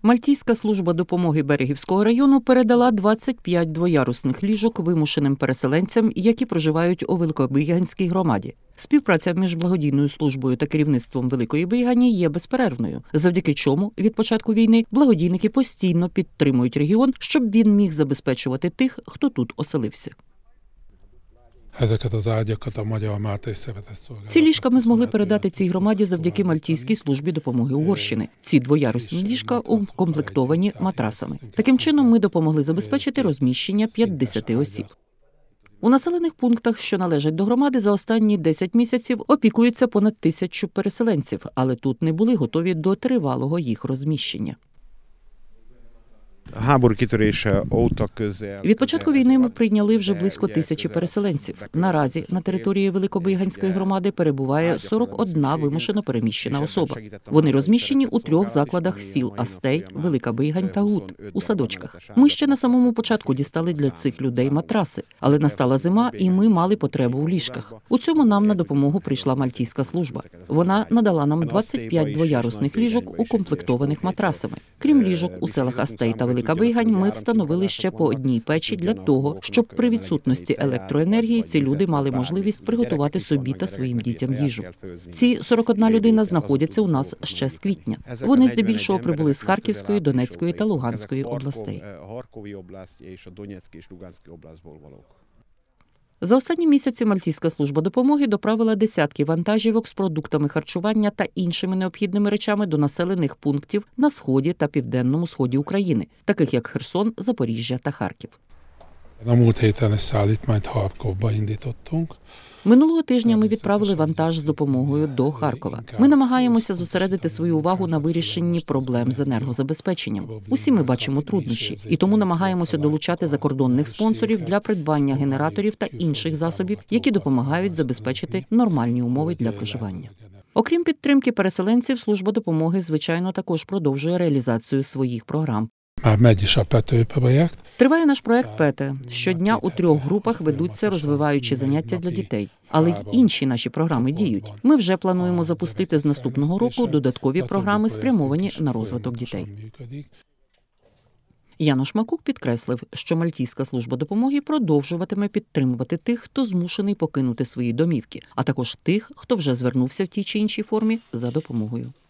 Мальтійська служба допомоги Берегівського району передала 25 двоярусних ліжок вимушеним переселенцям, які проживають у Великобиганській громаді. Співпраця між благодійною службою та керівництвом Великої Бигані є безперервною, завдяки чому від початку війни благодійники постійно підтримують регіон, щоб він міг забезпечувати тих, хто тут оселився. Ці ліжка ми змогли передати цій громаді завдяки Мальтійській службі допомоги Угорщини. Ці двоярусні ліжка укомплектовані матрасами. Таким чином ми допомогли забезпечити розміщення 50 осіб. У населених пунктах, що належать до громади, за останні 10 місяців опікується понад 1000 переселенців, але тут не були готові до тривалого їх розміщення. Від початку війни ми прийняли вже близько 1000 переселенців. Наразі на території Великобиганської громади перебуває 41 вимушено переміщена особа. Вони розміщені у 3 закладах сіл Астей, Велика Бигань та Гут, у садочках. Ми ще на самому початку дістали для цих людей матраси, але настала зима і ми мали потребу в ліжках. У цьому нам на допомогу прийшла Мальтійська служба. Вона надала нам 25 двоярусних ліжок, укомплектованих матрасами. Крім ліжок, у селах Астей та Велика Бигань ми встановили ще по одній печі для того, щоб при відсутності електроенергії ці люди мали можливість приготувати собі та своїм дітям їжу. Ці 41 людина знаходяться у нас ще з квітня. Вони здебільшого прибули з Харківської, Донецької та Луганської областей. За останні місяці Мальтійська служба допомоги доправила десятки вантажівок з продуктами харчування та іншими необхідними речами до населених пунктів на сході та південному сході України, таких як Херсон, Запоріжжя та Харків. Минулого тижня ми відправили вантаж з допомогою до Харкова. Ми намагаємося зосередити свою увагу на вирішенні проблем з енергозабезпеченням. Усі ми бачимо труднощі, і тому намагаємося долучати закордонних спонсорів для придбання генераторів та інших засобів, які допомагають забезпечити нормальні умови для проживання. Окрім підтримки переселенців, служба допомоги, звичайно, також продовжує реалізацію своїх програм. Триває наш проект «Пете». Щодня у 3 групах ведуться розвиваючі заняття для дітей. Але й інші наші програми діють. Ми вже плануємо запустити з наступного року додаткові програми, спрямовані на розвиток дітей. Янош Макук підкреслив, що Мальтійська служба допомоги продовжуватиме підтримувати тих, хто змушений покинути свої домівки, а також тих, хто вже звернувся в тій чи іншій формі за допомогою.